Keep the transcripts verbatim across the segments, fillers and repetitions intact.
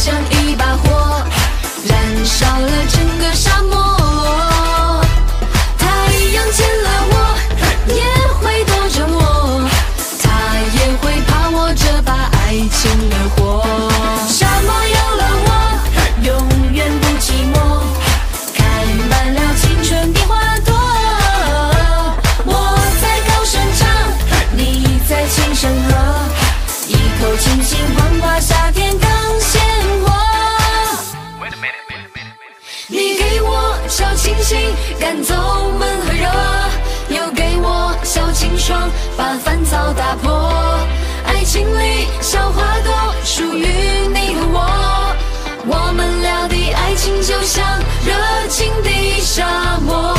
像一把火，燃烧了整个沙漠。太阳见了我，也会躲着我，它也会怕我这把爱情的火。沙漠有了我，永远不寂寞，开满了青春的花朵。我在高声唱，你在轻声和，一口清新黄瓜，夏天刚鲜活。你给我小清新，赶走闷和热，又给我小清爽，把烦躁打破。爱情里小花朵属于你和我，我们俩的爱情就像热情的沙漠。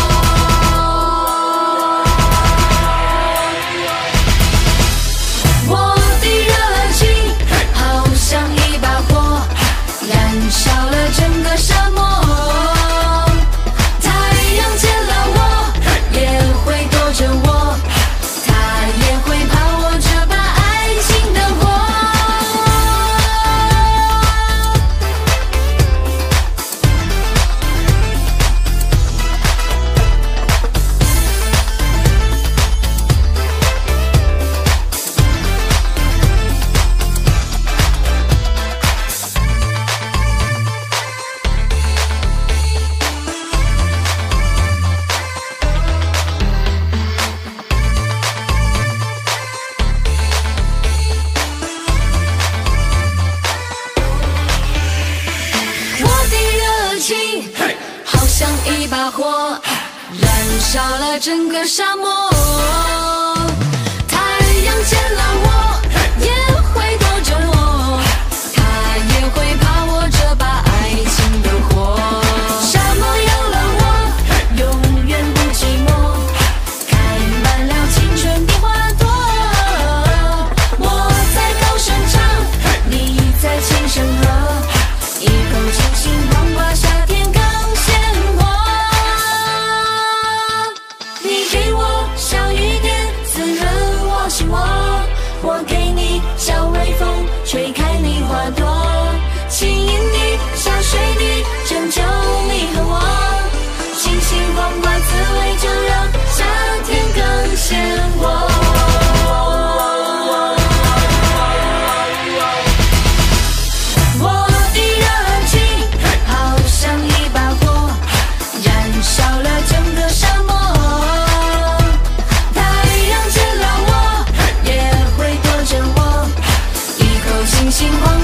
我的热情好像一把火，燃烧了整个沙漠。太阳见了我，也会躲着我，它也会怕我这把爱情的火。好像一把火，燃烧了整个沙漠。太阳见了我，也会躲着我，它也会怕我这把爱情的火。沙漠有了我，永远不寂寞，开满了青春的花朵。我在高声唱，你在轻声和，一口清新黄瓜，夏天刚鲜活。你给我小雨点，滋润我心窝，我给你小微风，吹开你花朵，轻盈的下水的，拯救你和我。清新黄瓜滋味，就让夏天更鲜活。星光。